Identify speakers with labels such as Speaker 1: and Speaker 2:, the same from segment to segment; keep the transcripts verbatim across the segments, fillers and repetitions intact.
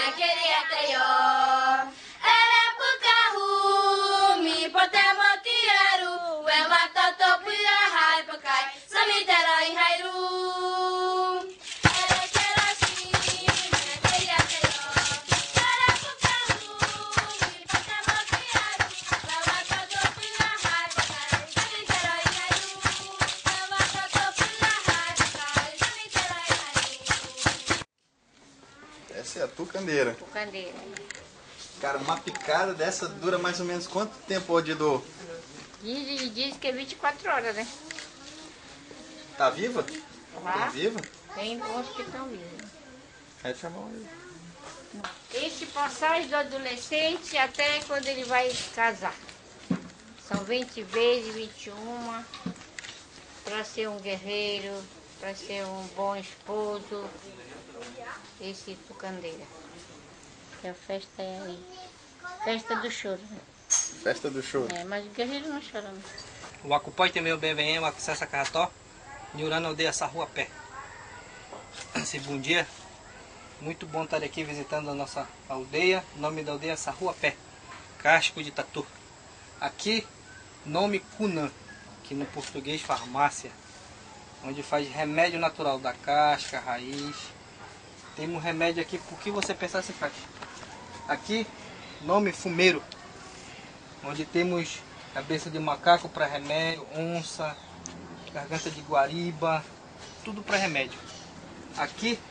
Speaker 1: queria ter eu. Ela é pro carro, me potemo tiraru. É uma toto pira rai pra cai, só me terá em rairu. Ela quer assim, me queria ter eu. Ela é pro carro, me potemo tiraru. É uma toto pira rai pra cai, só me terá em rairu. É uma toto pira rai pra cai, só me terá em rairu.
Speaker 2: Essa é a tucandeira.
Speaker 3: Tucandeira.
Speaker 2: Cara, uma picada dessa dura mais ou menos quanto tempo, ô Didu?
Speaker 3: Diz, diz que é vinte e quatro horas, né?
Speaker 2: Tá viva?
Speaker 3: Lá
Speaker 2: Tá viva?
Speaker 3: tem uns que estão vivos.
Speaker 2: É chamar aí.
Speaker 3: Esse passagem do adolescente até quando ele vai casar. São vinte vezes, vinte e uma, para ser um guerreiro, para ser um bom esposo. Esse tucandeira. E a festa é aí. Festa do choro, né?
Speaker 2: Festa do choro.
Speaker 3: É, mas o guerreiro não chora, não.
Speaker 4: O Acupói tem meu bem vem, o Acessessa Carrató, Nhurana Aldeia Sarrua Pé. Esse bom dia, muito bom estar aqui visitando a nossa aldeia. O nome da aldeia é Sarrua Pé, Casco de Tatu. Aqui, nome Cunã, que no português farmácia, onde faz remédio natural da casca, raiz. Tem um remédio aqui, por que você pensar se faz. Aqui, nome Fumeiro, onde temos cabeça de macaco para remédio, onça, garganta de guariba, tudo para remédio. Aqui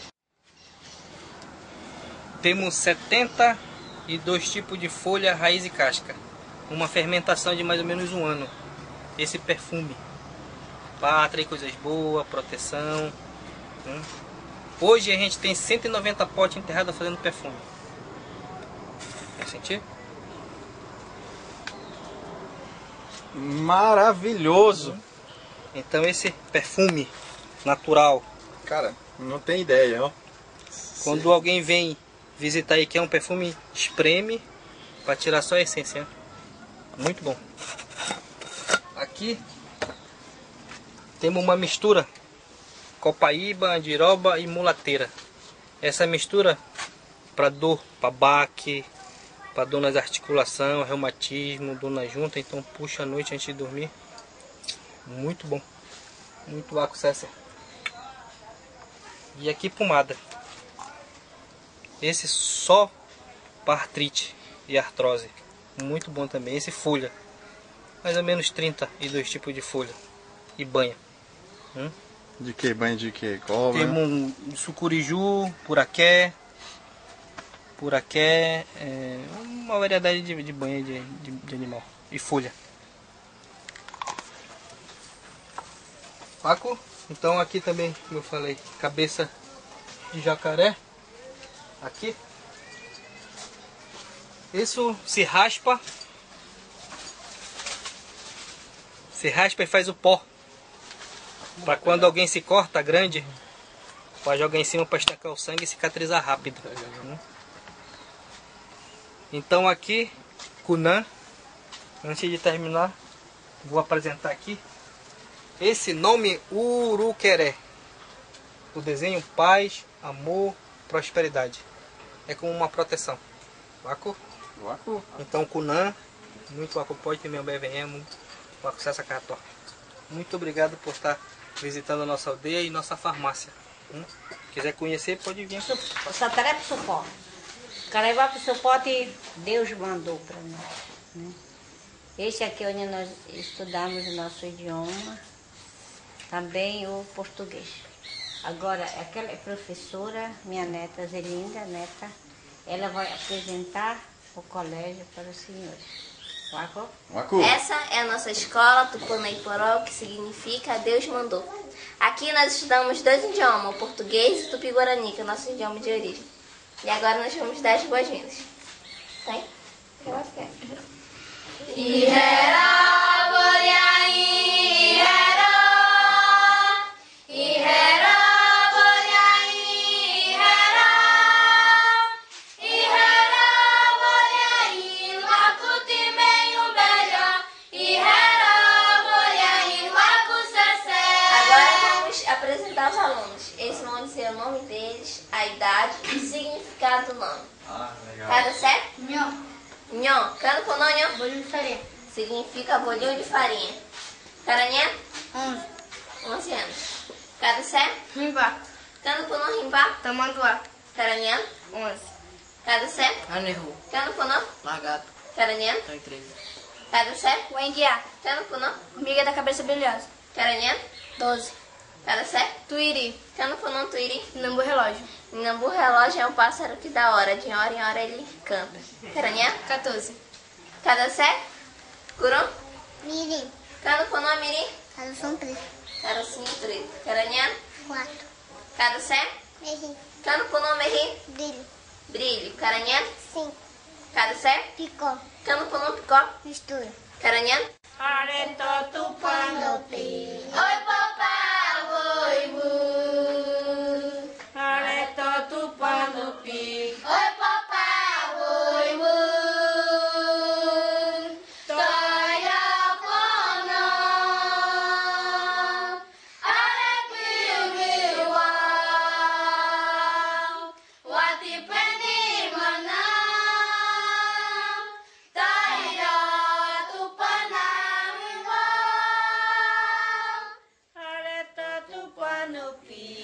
Speaker 4: temos setenta e dois tipos de folha, raiz e casca. Uma fermentação de mais ou menos um ano. Esse perfume para atrair coisas boas, proteção. Hum. Hoje a gente tem cento e noventa potes enterrados fazendo perfume. Quer sentir?
Speaker 2: Maravilhoso!
Speaker 4: Então esse perfume natural,
Speaker 2: Cara, não tem ideia, ó.
Speaker 4: quando alguém vem visitar e quer um perfume, espreme para tirar só a essência. Muito bom. Aqui temos uma mistura copaíba, andiroba e mulateira. Essa mistura para dor, para baque, para dor nas articulações, reumatismo, dor na junta, então puxa à noite antes de dormir. Muito bom. Muito Aco César. E aqui pomada. Esse só para artrite e artrose. Muito bom também. Esse folha. Mais ou menos trinta e dois tipos de folha. E banha. Hum?
Speaker 2: De que? Banho de que? Cobra?
Speaker 4: Temos um sucuriju, puraqué, puraqué, é, uma variedade de, de banha de, de, de animal. E folha. Paco, então aqui também, como eu falei, cabeça de jacaré. Aqui. Isso se raspa. Se raspa e faz o pó. Para quando alguém se corta grande, pode jogar em cima para estancar o sangue e cicatrizar rápido. Então aqui, Cunã, antes de terminar, vou apresentar aqui esse nome Uruqueré. O desenho paz, amor, prosperidade. É como uma proteção. Waco?
Speaker 2: Waco.
Speaker 4: Então Cunã, muito Waco pode ter meu B V M, Waco Cessa Carrató. Muito obrigado por estar visitando a nossa aldeia e nossa farmácia. Hum? Quiser conhecer, pode vir aqui.
Speaker 3: O Sataré pro suporte. O Caraíba pro suporte Deus mandou para nós. Né? Esse aqui é onde nós estudamos o nosso idioma, também o português. Agora, aquela professora, minha neta Zelinda, neta, ela vai apresentar o colégio para os senhores. Waco?
Speaker 2: Waco.
Speaker 1: Essa é a nossa escola Tupunaiporó, que significa Deus mandou. Aqui nós estudamos dois idiomas, o português e o tupi-guarani, que é o nosso idioma de origem. E agora nós vamos dar as boas-vindas. Tem? O que elas querem? Ihera, Boriaí, Ihera, Ihera, Boriaí, Ihera, Ihera, Boriaí, Lacuti meio melhor, Ihera, Boriaí, Lacu Cessé. Agora vamos vamos apresentar os alunos. Eles vão dizer o nome deles, a idade e o significado do nome.
Speaker 2: Ah, legal.
Speaker 1: Cada certo?
Speaker 5: Nhô.
Speaker 1: Nhon. Cano com nó, nhon.
Speaker 5: Bolinho de farinha.
Speaker 1: Significa bolinho de farinha. Caranhã?
Speaker 5: onze.
Speaker 1: onze anos. Cada certo?
Speaker 5: Rimba.
Speaker 1: Cano com nó, rimpa.
Speaker 5: Tamanduá.
Speaker 1: Caranhã?
Speaker 5: onze.
Speaker 1: Cada certo?
Speaker 6: Anerro.
Speaker 1: Cano com nó.
Speaker 6: Lagarto.
Speaker 1: Caranhã?
Speaker 6: Tem treze.
Speaker 1: Cada certo?
Speaker 5: Wenguiá.
Speaker 1: Cano com nó.
Speaker 5: Formiga da cabeça brilhosa.
Speaker 1: Caranhã?
Speaker 5: doze.
Speaker 1: Cada certo?
Speaker 5: Tuiri.
Speaker 1: Cano com nó, tuiri.
Speaker 5: Nambu relógio.
Speaker 1: Nambu relógio é o pássaro que dá hora. De hora em hora ele canta. Caranhã?
Speaker 5: quatorze.
Speaker 1: Cada certo? Curum?
Speaker 7: Mirim.
Speaker 1: Cano com nó, mirim.
Speaker 7: Tradução três.
Speaker 1: Carocinho preto. Caranhã?
Speaker 7: Quatro.
Speaker 1: Cada certo?
Speaker 7: Merim.
Speaker 1: Cano com nó, merri.
Speaker 7: Brilho.
Speaker 1: Brilho. Caranhã?
Speaker 7: Cinco.
Speaker 1: Cada certo?
Speaker 7: Picó.
Speaker 1: Cano com nó, picó.
Speaker 7: Mistura.
Speaker 1: Caranhã?
Speaker 3: Areto tupanopi,
Speaker 1: Oi, papá, oi, bu.
Speaker 3: areto tupanopi,
Speaker 1: Oi, papá, oi, bu. Toia pono, arequiwiwa, watipeni mana, toia tupanamiwa.
Speaker 3: areto tupanopi.